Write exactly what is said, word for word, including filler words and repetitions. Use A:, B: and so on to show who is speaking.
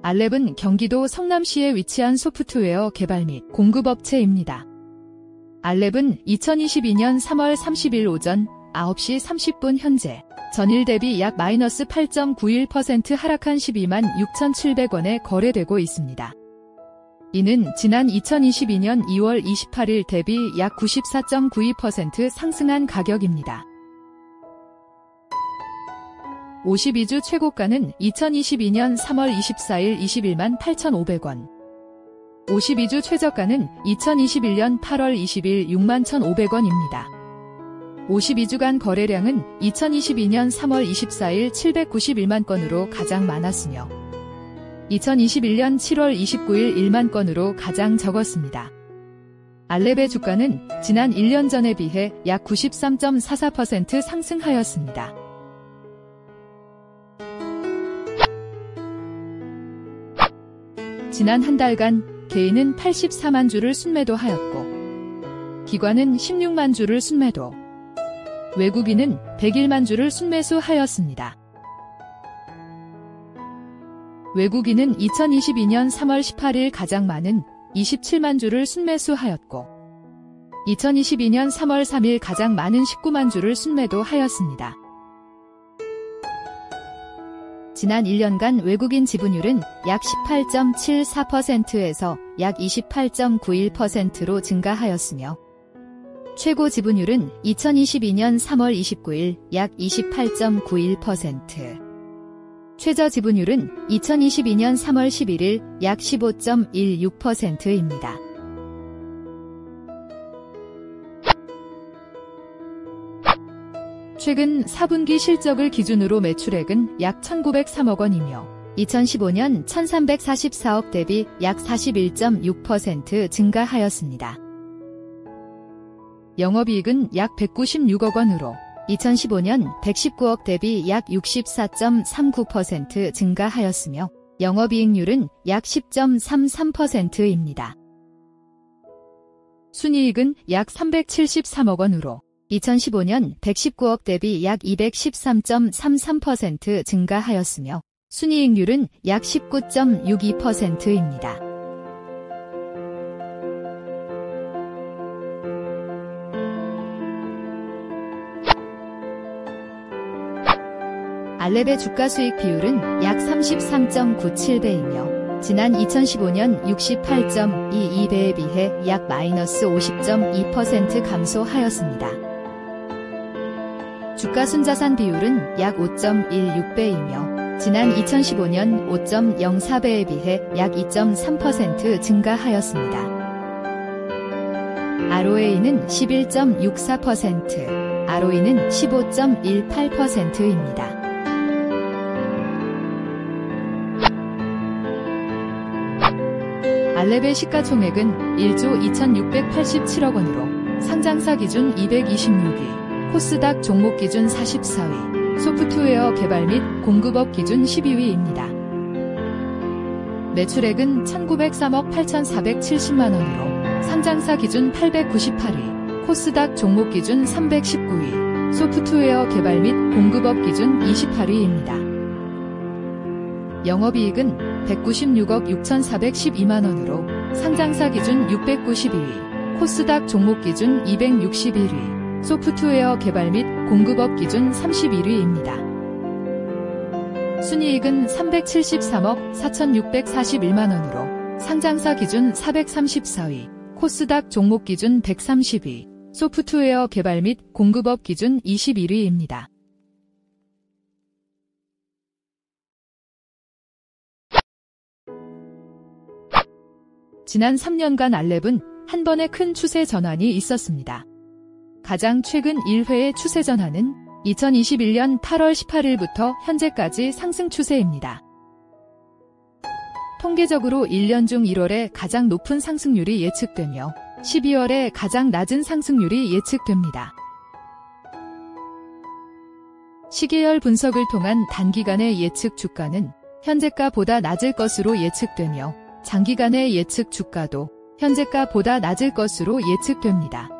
A: 알랩은 경기도 성남시에 위치한 소프트웨어 개발 및 공급업체입니다. 알랩은 이천이십이 년 삼월 삼십일 오전 아홉 시 삼십 분 현재 전일 대비 약 마이너스 팔 점 구일 퍼센트 하락한 십이만 육천칠백 원에 거래되고 있습니다. 이는 지난 이천이십이 년 이월 이십팔일 대비 약 구십사 점 구이 퍼센트 상승한 가격입니다. 오십이 주 최고가는 이천이십이 년 삼월 이십사일 이십일만 팔천오백 원. 오십이 주 최저가는 이천이십일 년 팔월 이십일 육만 천오백 원입니다. 오십이 주간 거래량은 이천이십이 년 삼월 이십사일 칠백구십일만 건으로 가장 많았으며 이천이십일 년 칠월 이십구일 일만 건으로 가장 적었습니다. 알랩의 주가는 지난 일 년 전에 비해 약 구십삼 점 사사 퍼센트 상승하였습니다. 지난 한 달간 개인은 팔십사만 주를 순매도하였고 기관은 십육만 주를 순매도, 외국인은 백일만 주를 순매수하였습니다. 외국인은 이천이십이 년 삼월 십팔일 가장 많은 이십칠만 주를 순매수하였고 이천이십이 년 삼월 삼일 가장 많은 십구만 주를 순매도하였습니다. 지난 일 년간 외국인 지분율은 약 십팔 점 칠사 퍼센트에서 약 이십팔 점 구일 퍼센트로 증가하였으며 최고 지분율은 이천이십이 년 삼월 이십구일 약 이십팔 점 구일 퍼센트, 최저 지분율은 이천이십이 년 삼월 십일일 약 십오 점 일육 퍼센트입니다. 최근 사 분기 실적을 기준으로 매출액은 약 천구백삼억 원이며 이천십오 년 천삼백사십사억 대비 약 사십일 점 육 퍼센트 증가하였습니다. 영업이익은 약 백구십육억 원으로 이천십오 년 백십구억 대비 약 육십사 점 삼구 퍼센트 증가하였으며 영업이익률은 약 십 점 삼삼 퍼센트입니다. 순이익은 약 삼백칠십삼억 원으로 이천십오 년 백십구억 대비 약 이백십삼 점 삼삼 퍼센트 증가하였으며 순이익률은 약 십구 점 육이 퍼센트입니다. 알랩의 주가수익 비율은 약 삼십삼 점 구칠 배이며 지난 이천십오 년 육십팔 점 이이 배에 비해 약 마이너스 오십 점 이 퍼센트 감소하였습니다. 주가순자산 비율은 약 오 점 일육 배이며 지난 이천십오 년 오 점 영사 배에 비해 약 이 점 삼 퍼센트 증가하였습니다. 알오에이는 십일 점 육사 퍼센트, 알오이는 십오 점 일팔 퍼센트입니다. 알랩의 시가총액은 일조 이천육백팔십칠억 원으로 상장사 기준 이백이십육 위, 코스닥 종목 기준 사십사 위, 소프트웨어 개발 및 공급업 기준 십이 위입니다. 매출액은 천구백삼억 팔천사백칠십만 원으로 상장사 기준 팔백구십팔 위, 코스닥 종목 기준 삼백십구 위, 소프트웨어 개발 및 공급업 기준 이십팔 위입니다. 영업이익은 백구십육억 육천사백십이만 원으로 상장사 기준 육백구십이 위, 코스닥 종목 기준 이백육십일 위, 소프트웨어 개발 및 공급업 기준 삼십일 위입니다. 순이익은 삼백칠십삼억 사천육백사십일만 원으로 상장사 기준 사백삼십사 위, 코스닥 종목 기준 백삼십 위, 소프트웨어 개발 및 공급업 기준 이십일 위입니다. 지난 삼 년간 알랩은 한 번의 큰 추세 전환이 있었습니다. 가장 최근 일 회의 추세 전환은 이천이십일 년 팔월 십팔일부터 현재까지 상승 추세입니다. 통계적으로 일 년 중 일월에 가장 높은 상승률이 예측되며 십이월에 가장 낮은 상승률이 예측됩니다. 시계열 분석을 통한 단기간의 예측 주가는 현재가보다 낮을 것으로 예측되며 장기간의 예측 주가도 현재가보다 낮을 것으로 예측됩니다.